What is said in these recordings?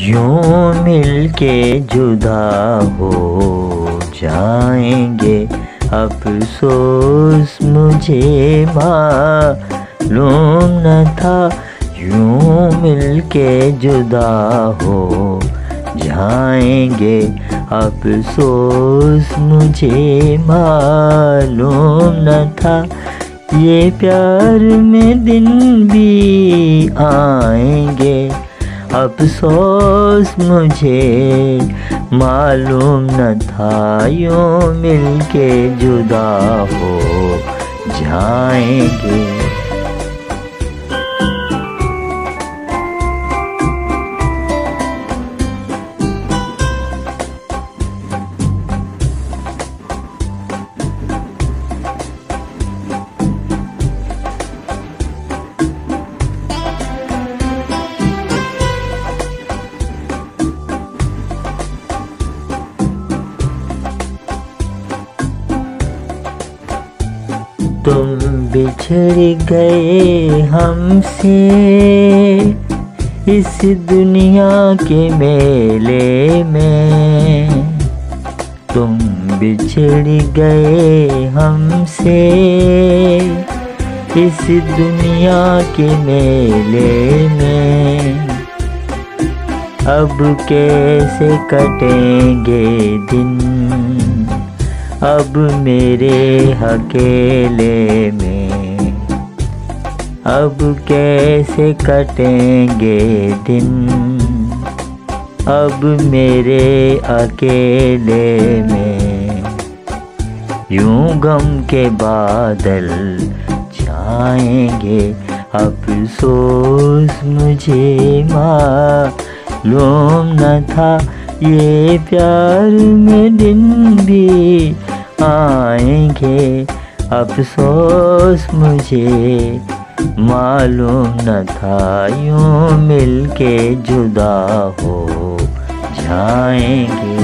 यूं मिलके जुदा हो जाएंगे, अफसोस मुझे मालूम न था। यूं मिलके जुदा हो जाएंगे, अफसोस मुझे मालूम न था। ये प्यार में दिन भी आएंगे, अफसोस मुझे मालूम न था। यूं मिलके जुदा हो जाएंगे। तुम बिछड़ गए हमसे इस दुनिया के मेले में। तुम बिछड़ गए हमसे इस दुनिया के मेले में। अब कैसे कटेंगे दिन अब मेरे अकेले में। अब कैसे कटेंगे दिन अब मेरे अकेले में। यूं गम के बादल छाएंगे, अफसोस मुझे मालूम न था। ये प्यार में दिन भी आएंगे, अफसोस मुझे मालूम न था। यूं मिलके जुदा हो जाएंगे।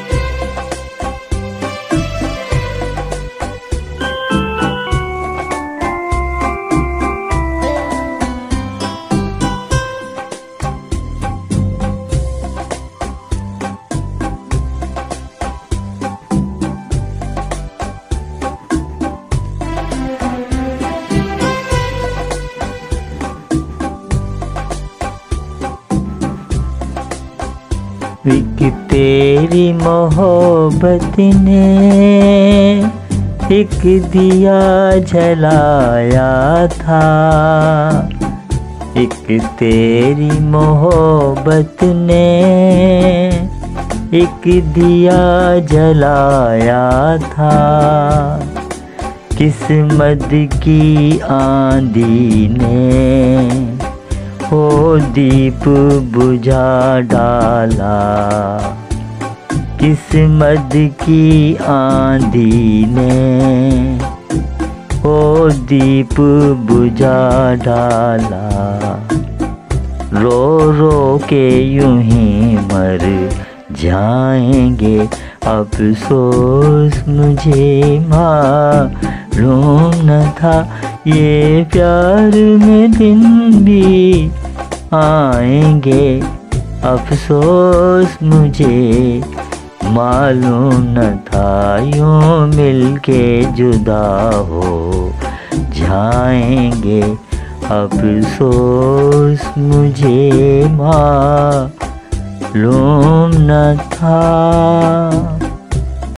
एक तेरी मोहब्बत ने एक दिया जलाया था। एक तेरी मोहब्बत ने एक दिया जलाया था। किस्मत की आंधी ने हो दीप बुझा डाला। किस्मत की आंधी ने हो दीप बुझा डाला। रो रो के यूं ही मर जाएंगे, अफसोस मुझे मालूम न था। ये प्यार में दिन भी आएंगे, अफसोस मुझे मालूम न था। यूं मिलके जुदा हो जाएंगे, अफसोस मुझे मालूम न था।